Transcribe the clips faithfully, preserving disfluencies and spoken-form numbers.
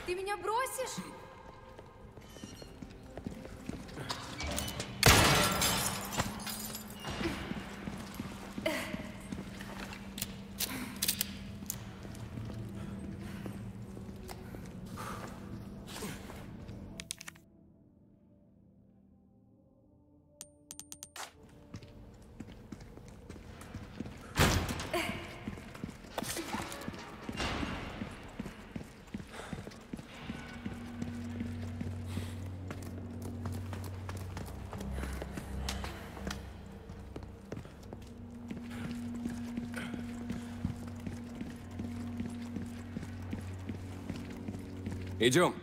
Ты меня бросишь? Идем.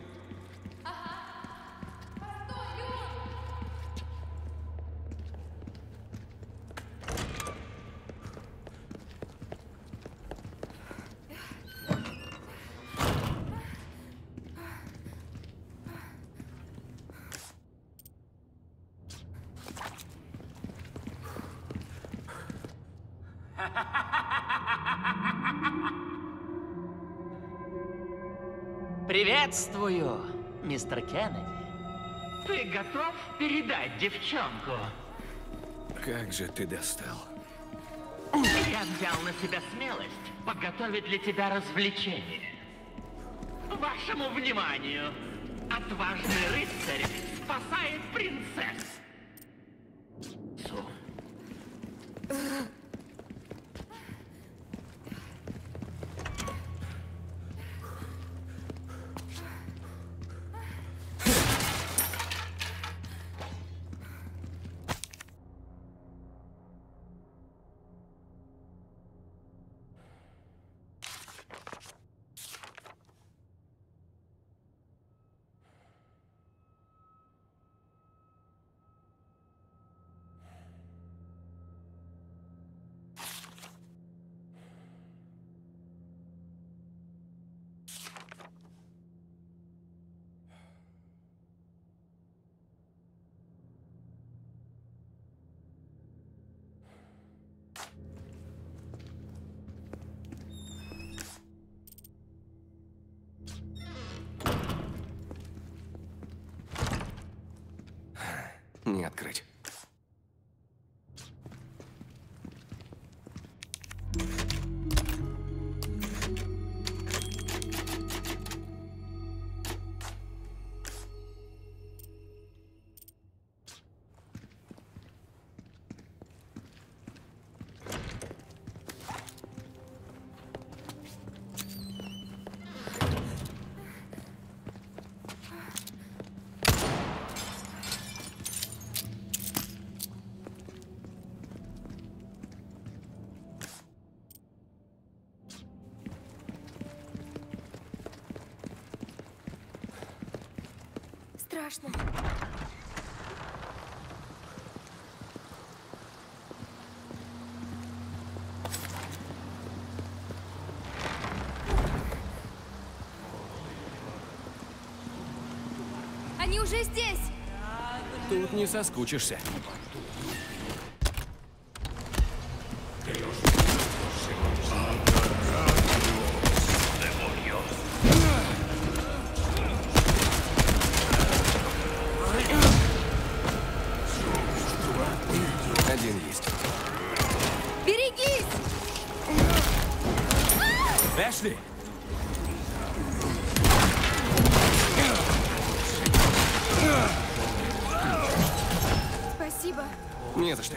Приветствую, мистер Кеннеди. Ты готов передать девчонку? Как же ты достал. Я взял на себя смелость подготовить для тебя развлечение. Вашему вниманию, отважный рыцарь спасает принцессу. Не открыть. Страшно. Они уже здесь. Тут не соскучишься. Один есть. Берегись! Эшли! Спасибо. Не за что.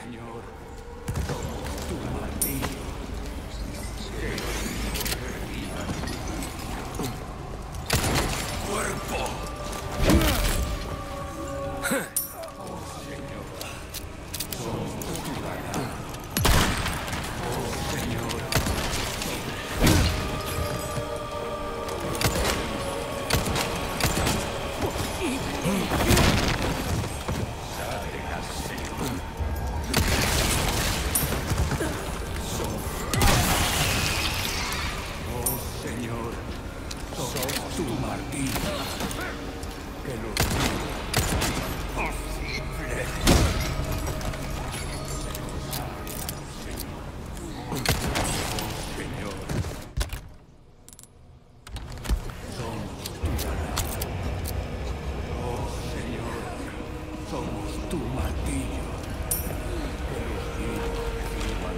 tu martillo. Que los vivos vivan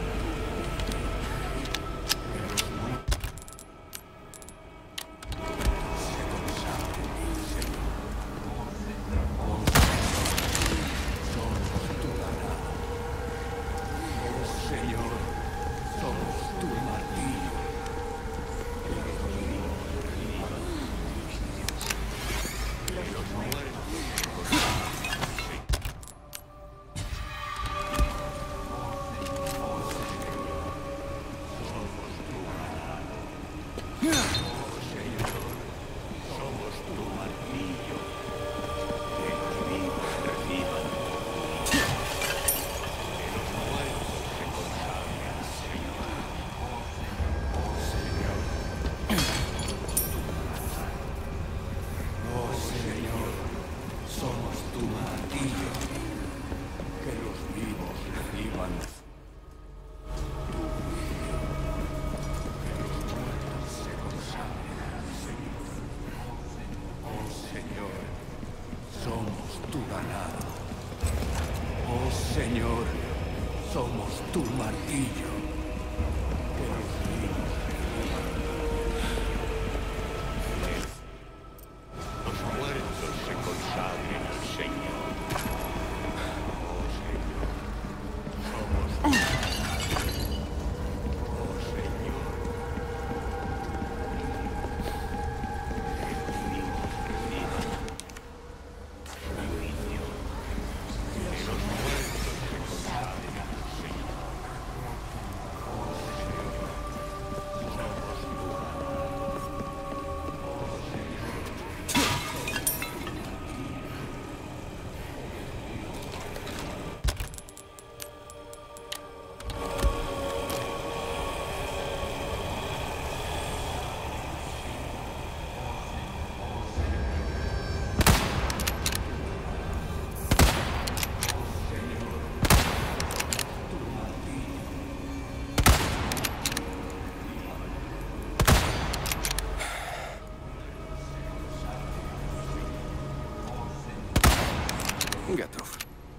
se consagren al Señor. Oh Señor, somos tu ganado. Oh Señor, somos tu martillo. Que los vivos vivan. Que los muertos se consagren al Señor. Somos tu martillo, que los vivos reciban, que los muertos se consagren al Señor. Oh Señor, oh Señor, somos tu martillo, que los vivos reciban tu juicio, que los muertos se consagren al Señor. Oh Señor, somos tu ganado. Oh Señor, somos tu martillo. Que los vivos reciban. Los muertos se consagren al Señor. Oh Señor, somos tu ganado. Oh Señor, que los vivos reciban juicio. Que los muertos se consagren al Señor. Oh Señor, somos tu ganado. Oh Señor, tu martillo. Готов.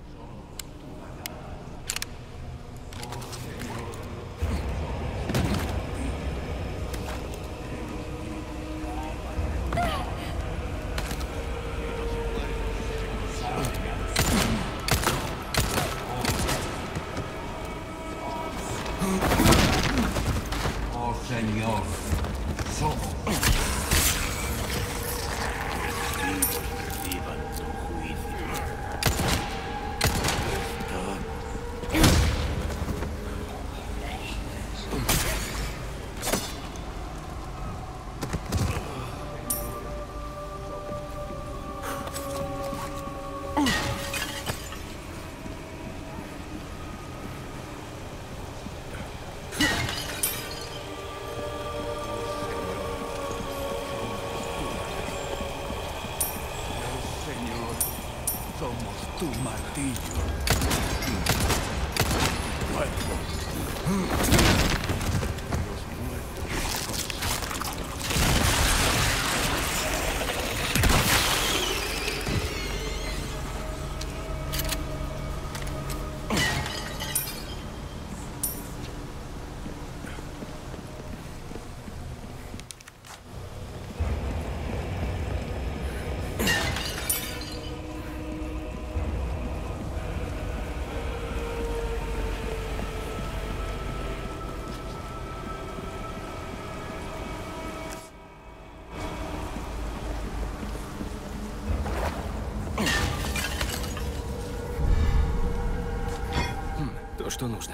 Oh Señor, somos. Que los vivos reciban tu juicio. Oh Señor, somos tu martillo. Cuerpo. Los muertos То, что нужно.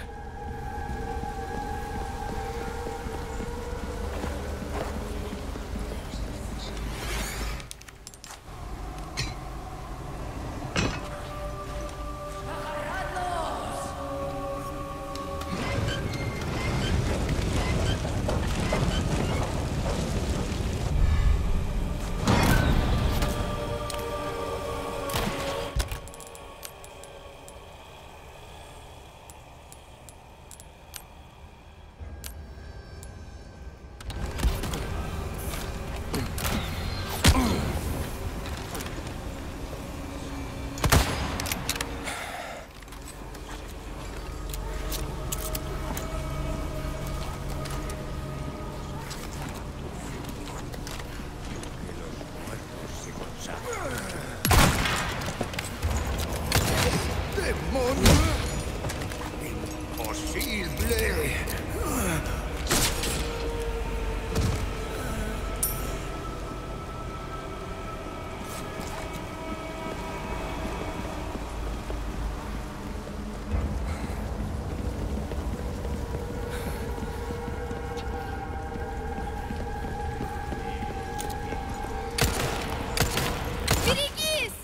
Imposible. Берегись!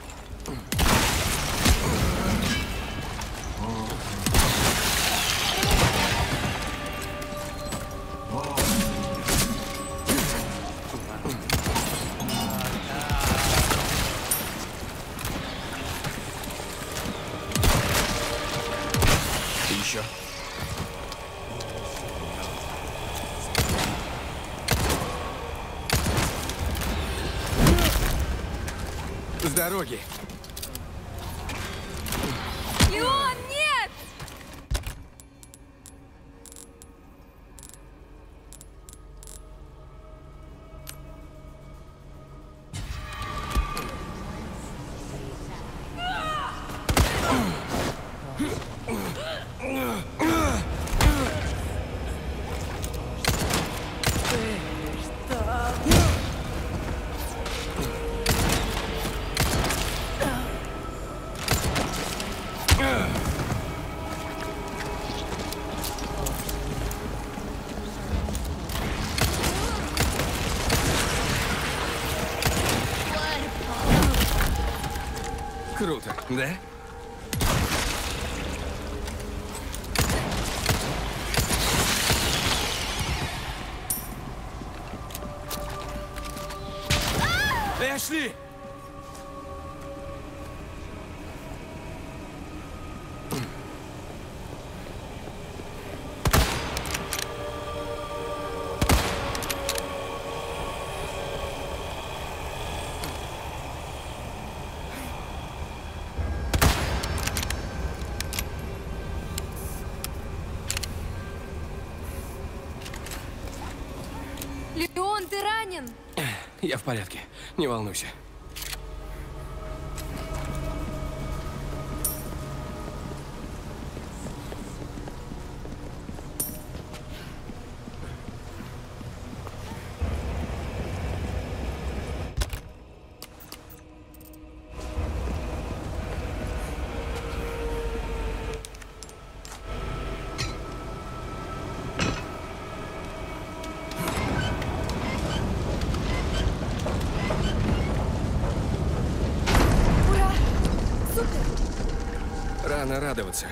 Еще. С дороги. Леон, нет! Круто, да? Эшли! Леон, ты ранен? Я в порядке, не волнуйся. Ура! Супер! Рано радоваться.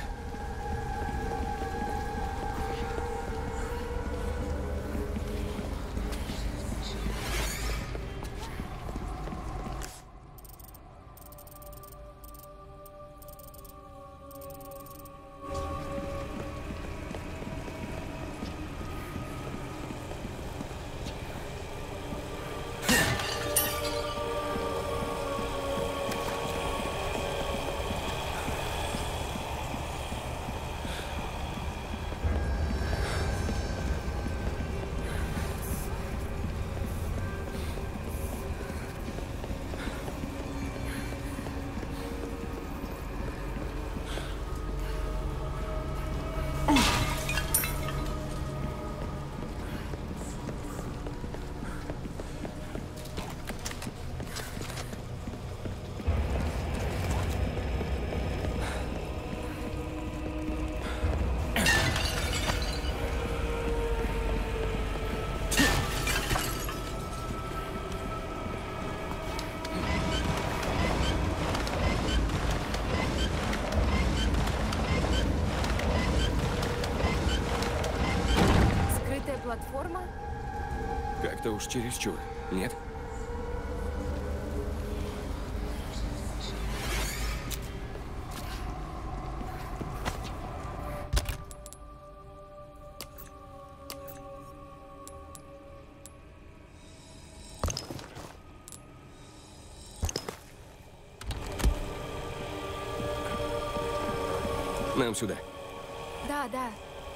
Скрытая платформа? Как-то уж чересчур, нет? Нам сюда. Да, да.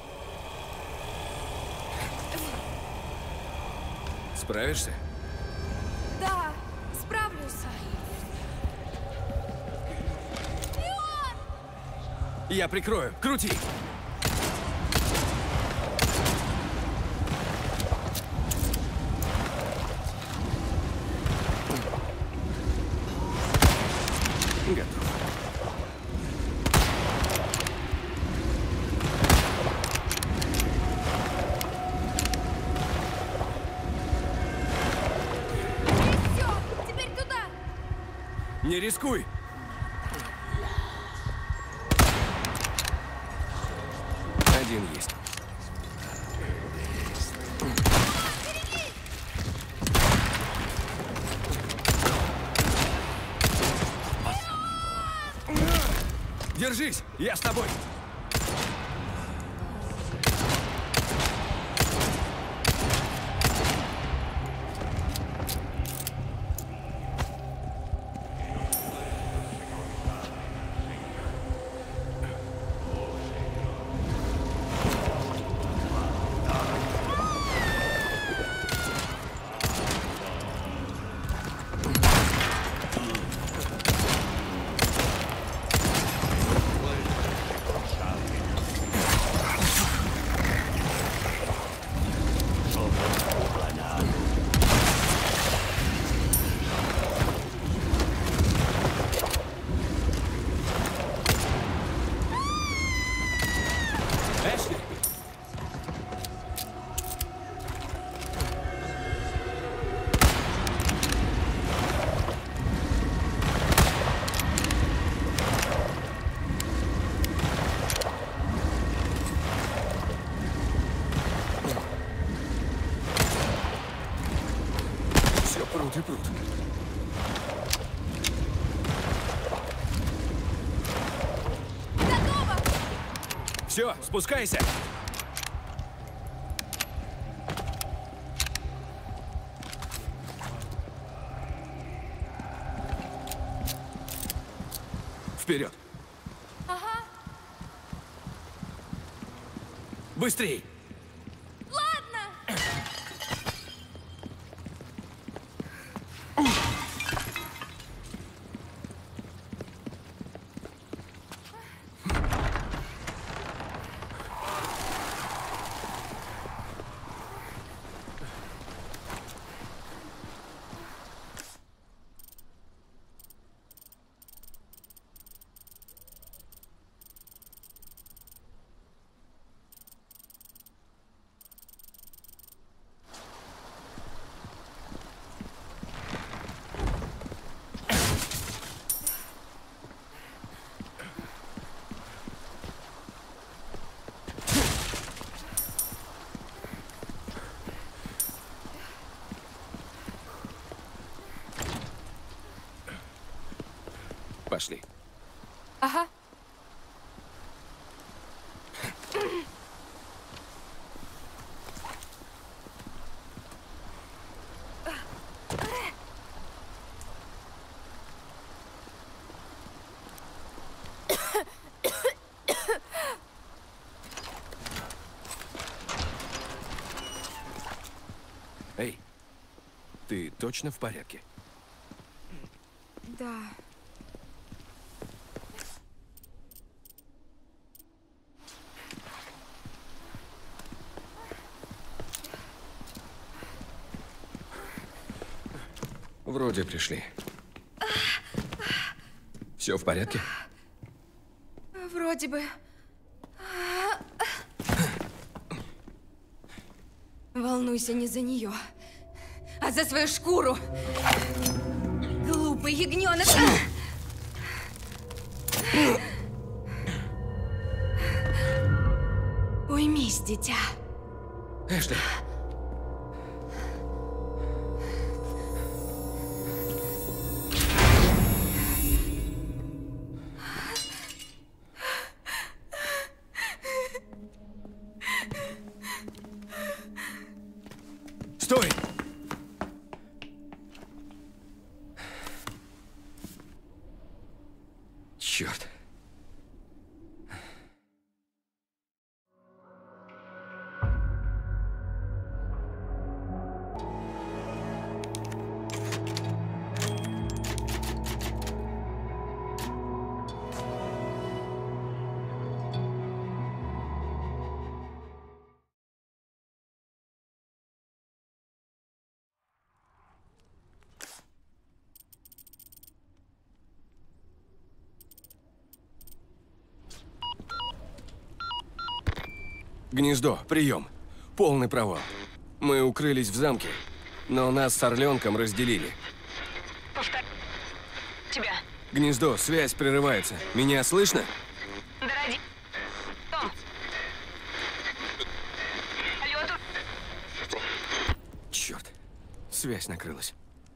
Справишься? Да, справлюсь. Леон! Я прикрою. Крути! Готов. Все, теперь туда. Не рискуй! Один есть. Держись! Я с тобой! Эшли! Все прут и прут. Готово. Все, спускайся! Вперед! Ага. Быстрей! Ладно. Пошли. Ага. Эй, ты точно в порядке? Да. Вроде пришли. Все в порядке? Вроде бы. Волнуйся не за нее, а за свою шкуру. Глупый ягненок. Уймись, дитя. Эшли. Стой! Черт. Гнездо, прием. Полный провал. Мы укрылись в замке, но нас с Орленком разделили. Повтор... Тебя. Гнездо, связь прерывается. Меня слышно? Дороди... Том. Алло, тут... Черт. Связь накрылась.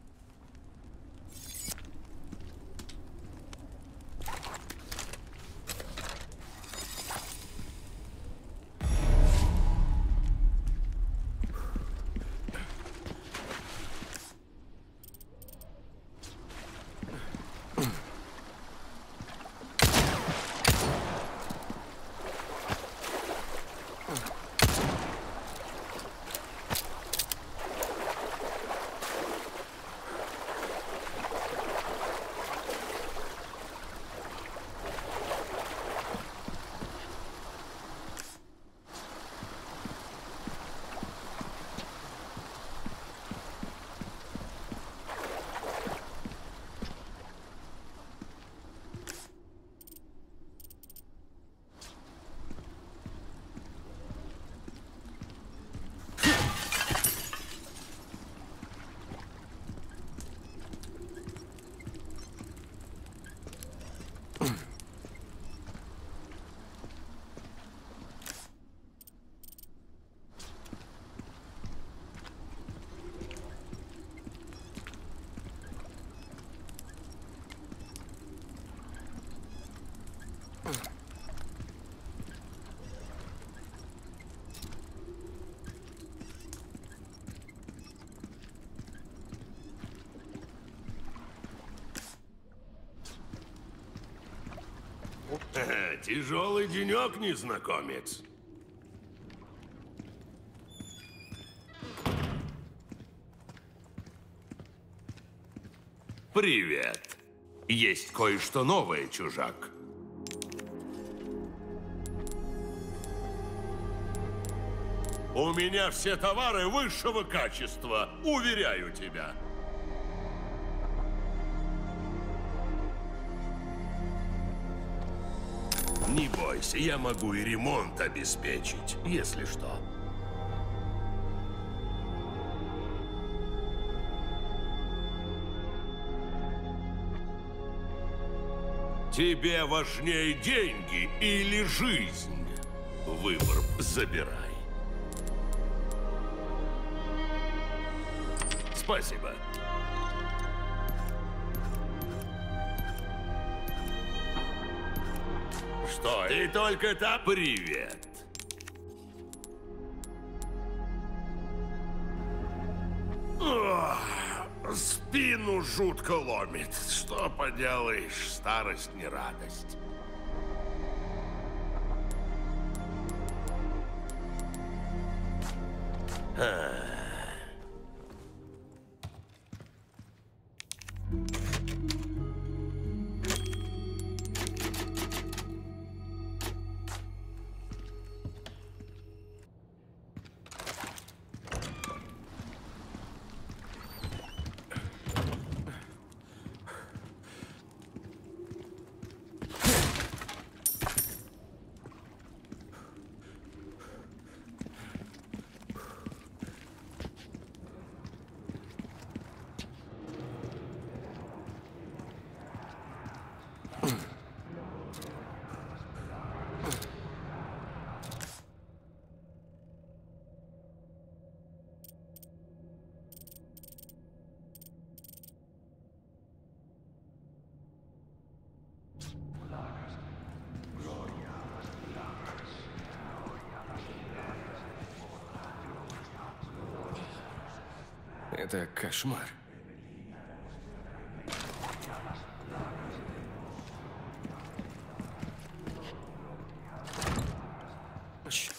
Тяжелый денек, незнакомец. Привет. Есть кое-что новое, чужак. У меня все товары высшего качества, уверяю тебя. Не бойся, я могу и ремонт обеспечить, если что. Тебе важнее деньги или жизнь? Выбор забирай. Спасибо. Что, и только так? Привет. Ох, спину жутко ломит. Что поделаешь, старость не радость. А. Это кошмар. Черт.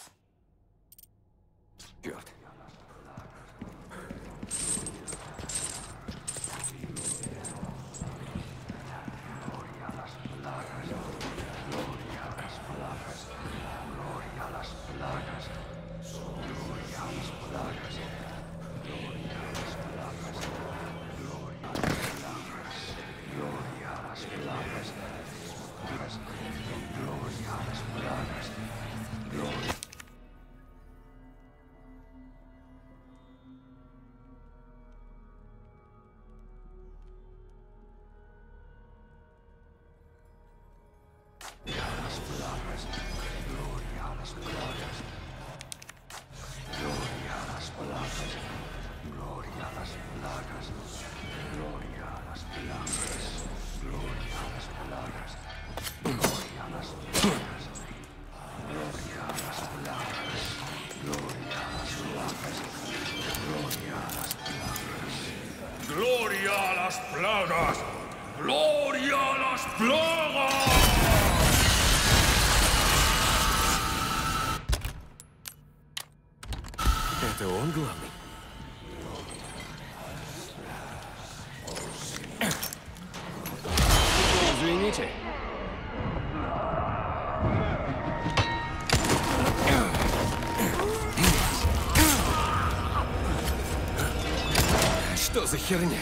plagas! ¡Gloria a las plagas! Это он главный? Извините. Что за херня?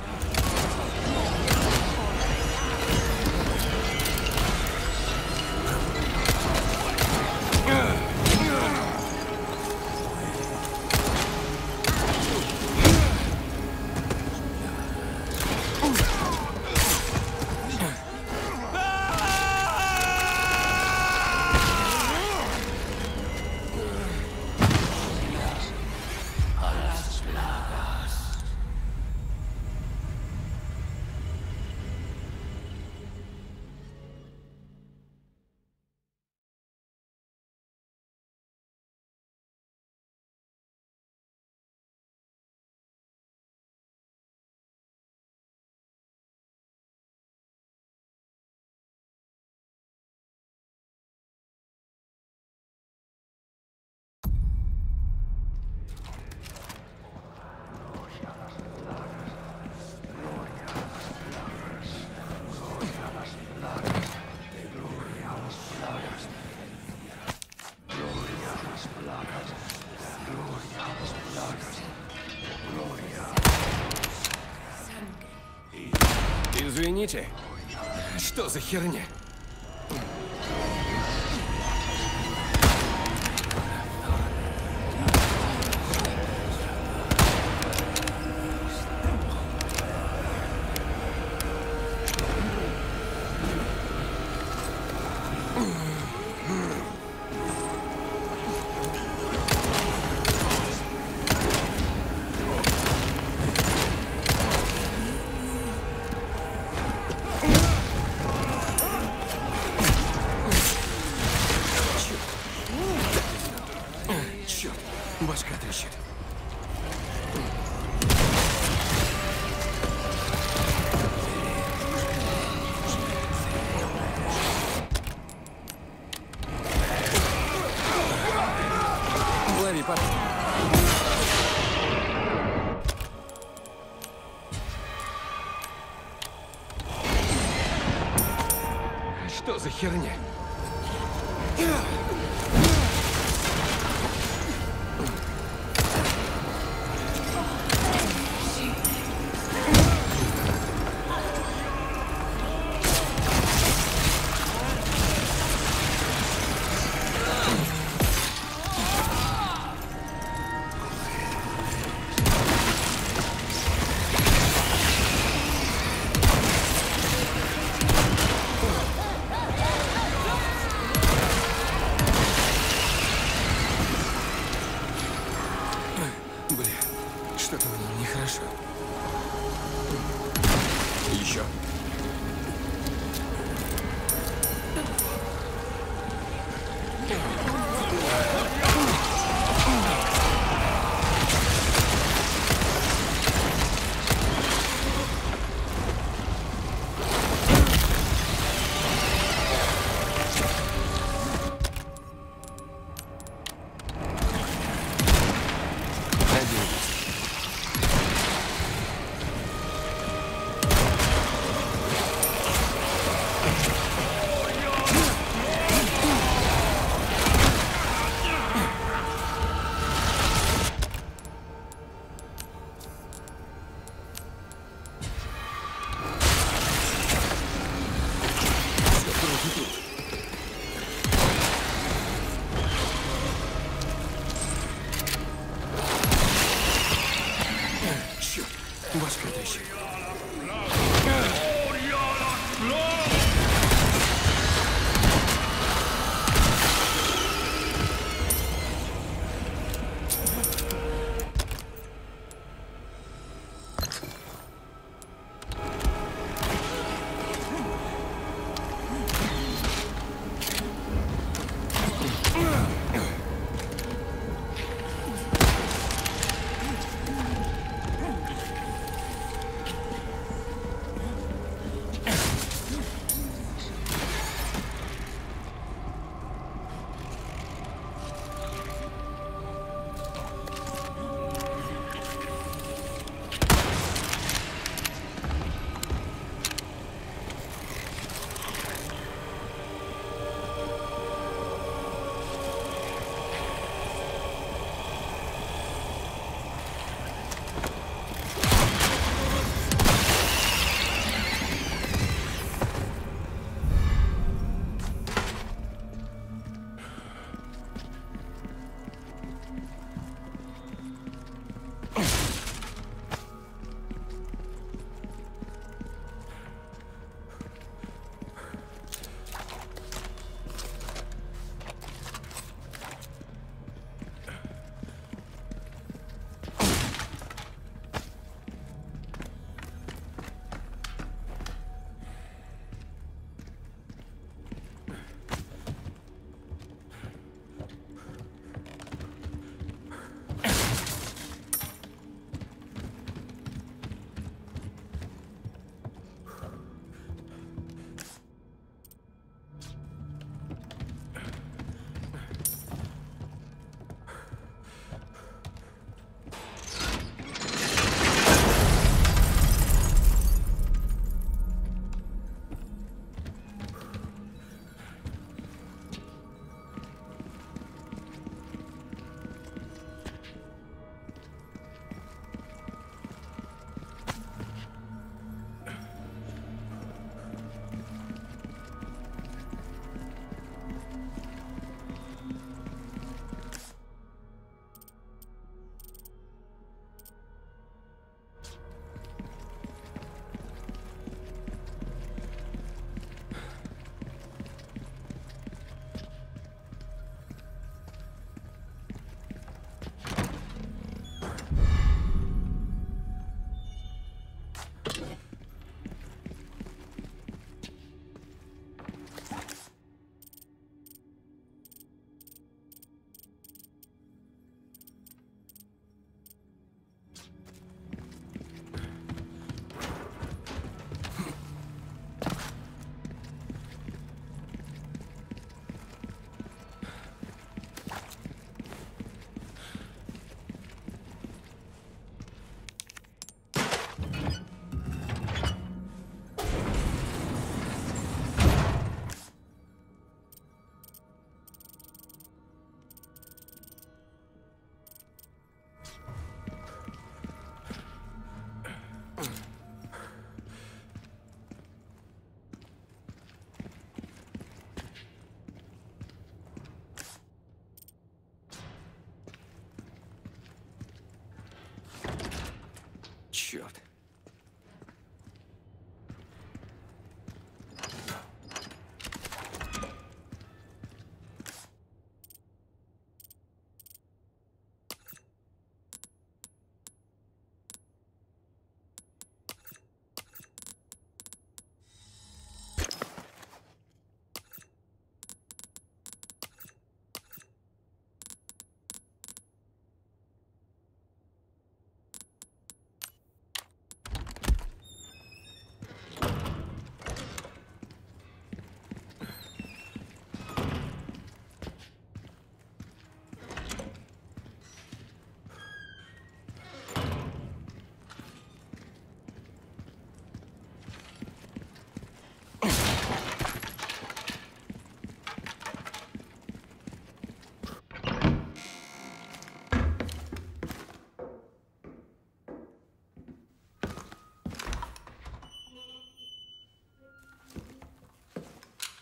Извините. Что за херня? Башка трещит. Лови, пап. Что за херня? Бля, что-то мне нехорошо. Еще.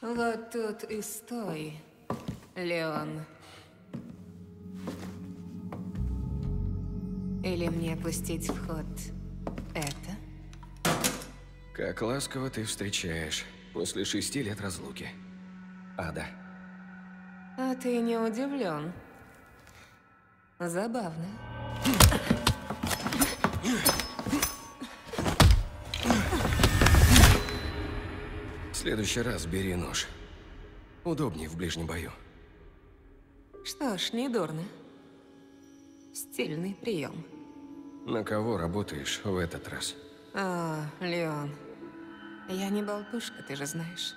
Вот тут и стой, Леон. Или мне пустить в ход это? Как ласково ты встречаешь после шести лет разлуки. Ада. А ты не удивлен? Забавно. В следующий раз бери нож. Удобнее в ближнем бою. Что ж, не дурно. Стильный прием. На кого работаешь в этот раз? А, Леон, я не болтушка, ты же знаешь.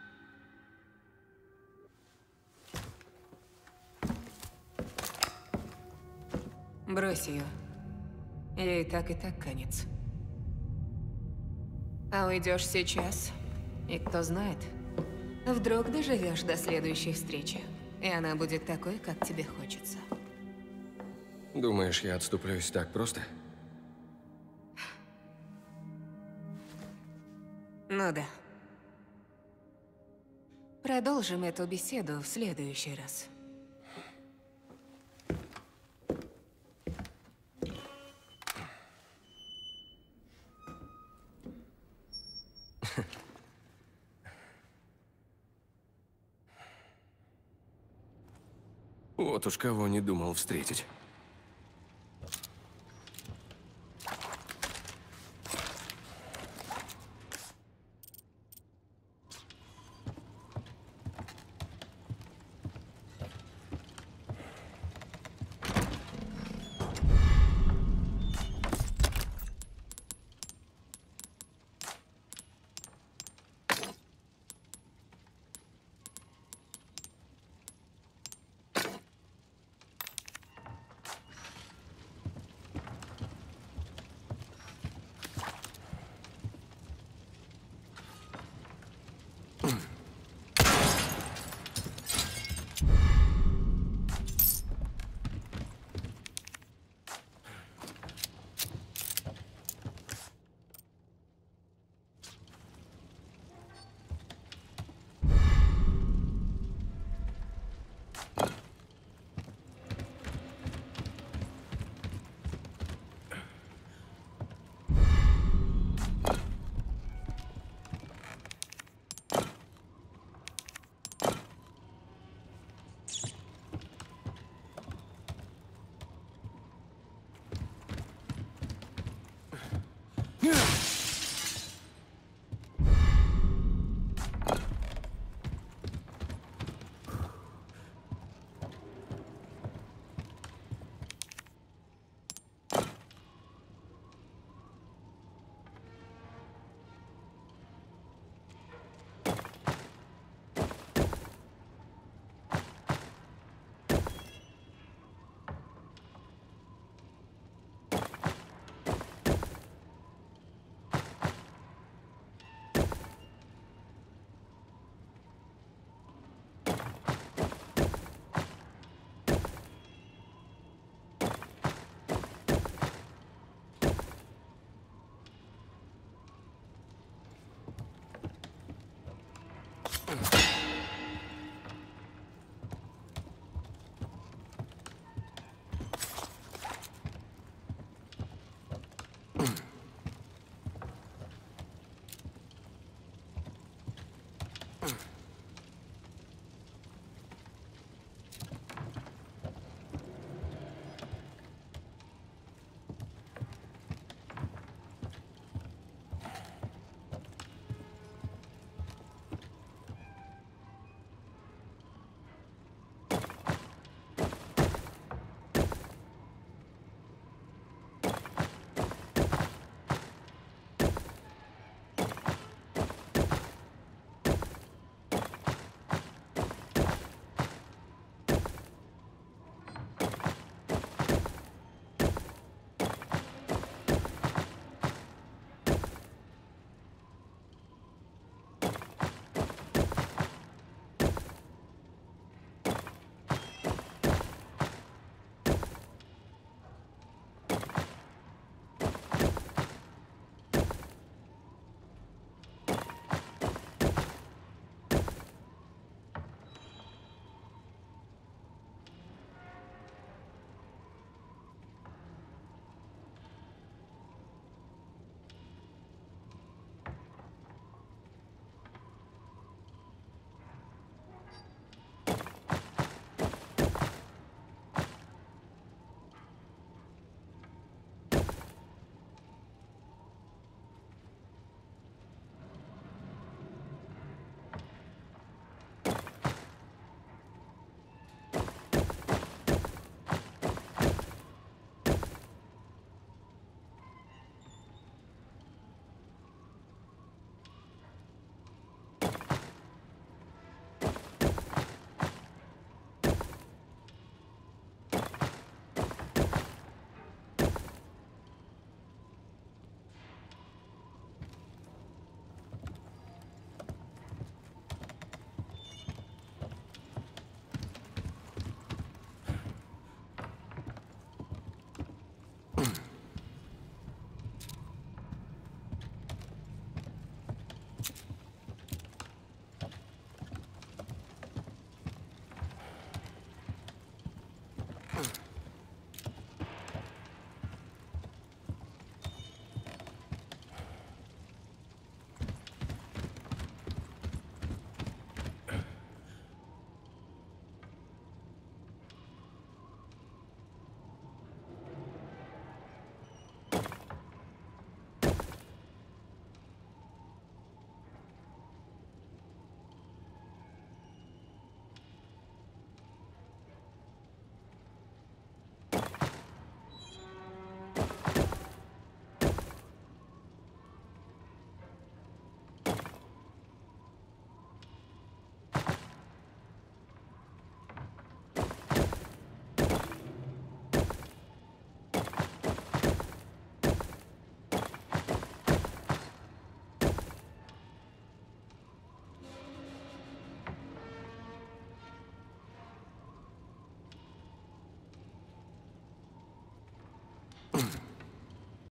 Брось ее. Ей так и так конец. А уйдешь сейчас, и кто знает, вдруг доживешь до следующей встречи, и она будет такой, как тебе хочется. Думаешь, я отступлюсь так просто? Ну да. Продолжим эту беседу в следующий раз. Вот уж кого не думал встретить. Yeah.